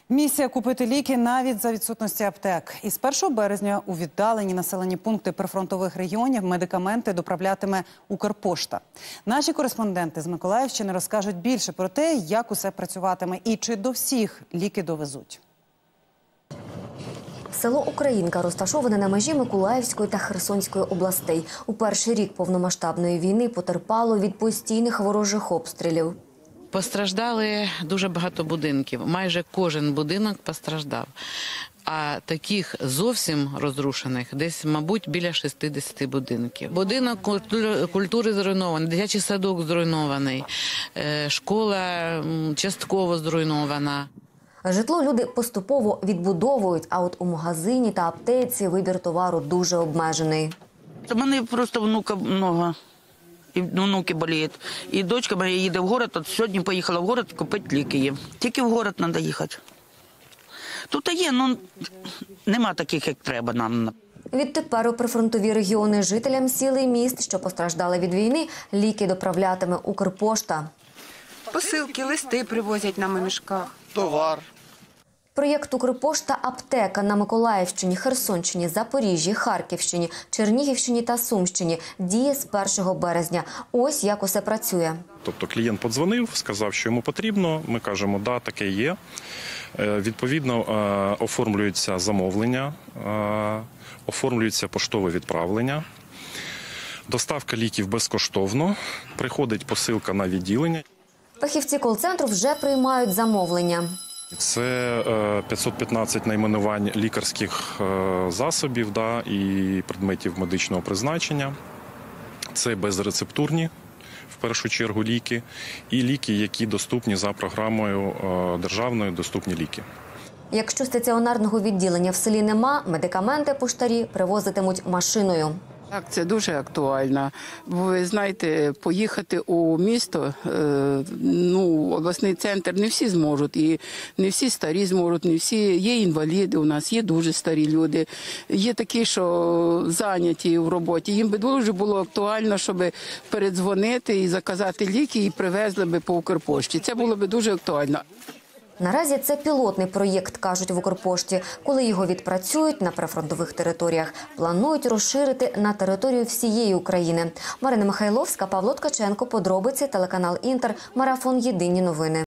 Місія купити ліки навіть за відсутності аптек. Із 1 березня у віддалені населені пункти прифронтових регіонів медикаменти доправлятиме Укрпошта. Наші кореспонденти з Миколаївщини розкажуть більше про те, як усе працюватиме і чи до всіх ліки довезуть. Село Українка розташоване на межі Миколаївської та Херсонської областей. У перший рік повномасштабної війни потерпало від постійних ворожих обстрілів. Постраждали дуже багато будинків. Майже кожен будинок постраждав. А таких зовсім розрушених десь, мабуть, біля 60 будинків. Будинок культури зруйнований, дитячий садок зруйнований, школа частково зруйнована. Житло люди поступово відбудовують, а от у магазині та аптеці вибір товару дуже обмежений. У мене просто внука багато. І внуки боліють. І дочка моя їде в город, от сьогодні поїхала в город купити ліки їм. Тільки в город треба їхати. Тут є, але нема таких, як треба нам. Відтепер у прифронтові регіони жителям сіл і міст, що постраждали від війни, ліки доправлятиме Укрпошта. Посилки, листи привозять нам у мішках. Товар. Проєкт «Укрпошта. Аптека» на Миколаївщині, Херсонщині, Запоріжжі, Харківщині, Чернігівщині та Сумщині діє з 1 березня. Ось як усе працює. Тобто клієнт подзвонив, сказав, що йому потрібно. Ми кажемо, да, таке є. Відповідно, оформлюється замовлення, оформлюється поштове відправлення. Доставка ліків безкоштовно. Приходить посилка на відділення. Фахівці кол-центру вже приймають замовлення. Це 515 найменувань лікарських засобів і предметів медичного призначення. Це безрецептурні, в першу чергу, ліки. І ліки, які доступні за програмою державної «Доступні ліки». Якщо стаціонарного відділення в селі нема, медикаменти поштарі привозитимуть машиною. Так, це дуже актуально. Бо ви знаєте, поїхати у місто, обласний центр не всі зможуть. І не всі старі зможуть, не всі. Є інваліди у нас, є дуже старі люди. Є такі, що зайняті в роботі. Їм би дуже було актуально, щоб передзвонити і заказати ліки і привезли би по Укрпошті. Це було б дуже актуально. Наразі це пілотний проєкт, кажуть в Укрпошті. Коли його відпрацюють на прифронтових територіях, планують розширити на територію всієї України. Марина Михайловська, Павло Ткаченко, подробиці, телеканал «Інтер», марафон «Єдині новини».